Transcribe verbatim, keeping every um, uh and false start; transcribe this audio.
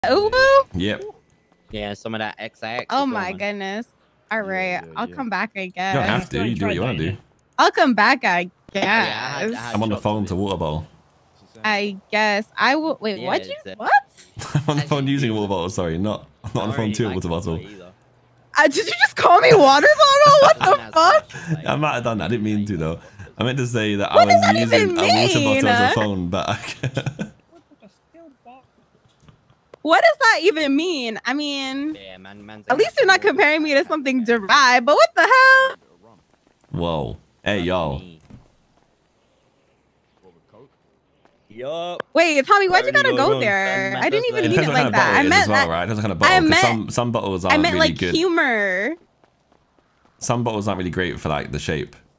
Uwu? Yep. Yeah, some of that X X. Oh my goodness. All right, Yeah, yeah, I'll yeah. come back, I guess. You don't have to. You do what you want to do. I'll come back, I guess. Yeah, I had- I had I'm on the shots phone of to it. water bowl. I guess I will. Wait, Yeah, what? You it's a- what? I'm on the phone using a water bottle. Sorry, not not on the phone to a water bottle. Uh, did you just call me water bottle? What the fuck? I might have done that. I didn't mean to though. I meant to say that What I does that was using even a water mean? bottle as a phone back. What does that even mean? I mean, Yeah, man, man's at least you're not comparing me to something derived. But what the hell? Whoa. Hey, y'all. Yup. Wait, Tommy, why'd you Already gotta go go wrong. there? Man, I didn't that's even It mean depends it what kind like of that. bottle I it is meant as well, that. right? It depends what kind of I bottle. 'cause meant- some some bottles I aren't meant really like good. humor. Some bottles aren't really great for like the shape.